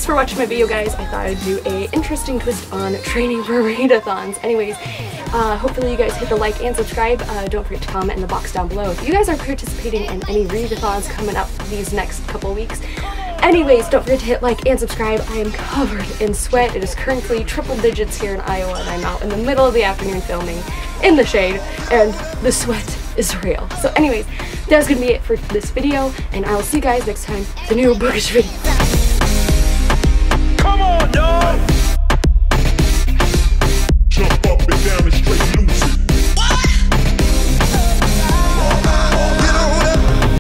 for watching my video, guys. I thought I'd do a interesting twist on training for readathons. Anyways, hopefully you guys hit the like and subscribe. Don't forget to comment in the box down below if you guys are participating in any readathons coming up these next couple weeks. Anyways, don't forget to hit like and subscribe. I am covered in sweat. It is currently triple digits here in Iowa, and I'm out in the middle of the afternoon filming in the shade, and the sweat is real. So anyways, that's gonna be it for this video, and I will see you guys next time with a new bookish video.